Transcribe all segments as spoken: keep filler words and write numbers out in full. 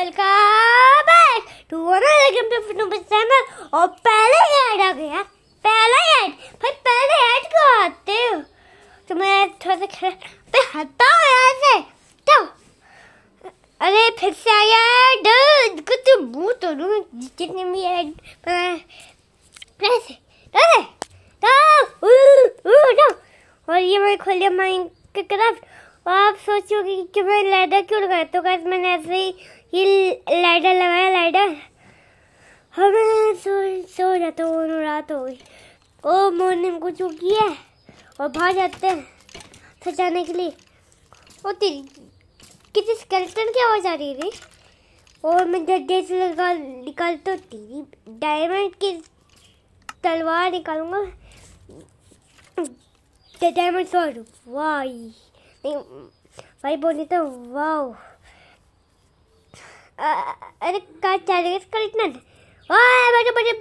Welcome back to another game पे fitness channel. और पहले ही ऐड आ गया, पहला ही ऐड भाई, पहले ऐड क्यों आते हो? तो मैं थोड़ा सा खड़ा पे हटाओ यहाँ से, तो अरे फिर से आया ऐड, कुछ मुँह तो दूँ जितने भी ऐड बनाए ऐसे ऐसे तो और ये मैं खोल लिया माइनक्राफ्ट। और आप सोचोगे कि मैं लैडर क्यों लगाया, तो गाइस मैंने ऐसे ही ये लैडर लगाया, लैडर। और मैं सो सो जाता हूँ, रात हो गई, ओ मॉर्निंग को चुकी है और बाहर जाते हैं सजाने के लिए। और तेरी किसी स्केलेटन की आवाज़ आ रही थी और मैं गड्ढे से लगा निकाल तो तेरी डायमंड की तलवार निकालूंगा, डायमंड स्वॉर्ड। वाह नहीं भाई बोले तो वाह। अरे क्या चलेगा इसका इतना बड़े बड़े।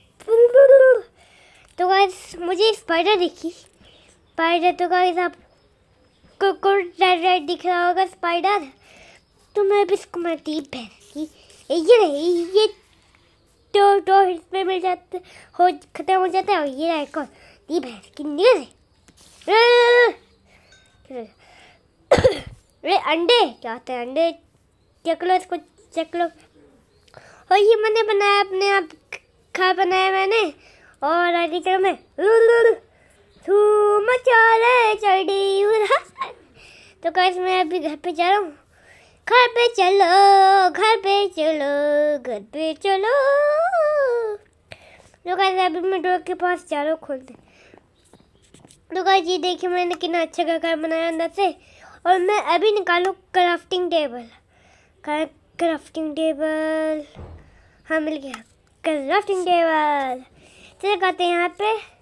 तो गाइस मुझे स्पाइडर दिखी, स्पाइडर तो गाइस आप को रेड रेड दिख रहा होगा स्पाइडर। तो मैं भी इसको मैं टीप की ये नहीं, ये तो तो इसमें मिल जाते हो, खत्म हो जाता है। और ये रहा एक और टीप है कि निकल अरे अंडे क्या होते हैं, अंडे चेक लो, इसको चेक लो। और ये मैंने बनाया अपने आप, खा बनाया मैंने। और आगे चलो मैं तो गाइस मैं अभी घर पे जा रहा हूँ। घर पे चलो, घर पे चलो, घर पे चलो। तो गाइस अभी मैं डोर के पास जा रहा हूँ खोलते। तो गाइस ये देखिए मैंने कितना अच्छा घर बनाया अंदर से। और मैं अभी निकालूँ क्राफ्टिंग टेबल, क्राफ्टिंग टेबल हाँ मिल गया क्राफ्टिंग टेबल। चलिए करते हैं यहाँ पे।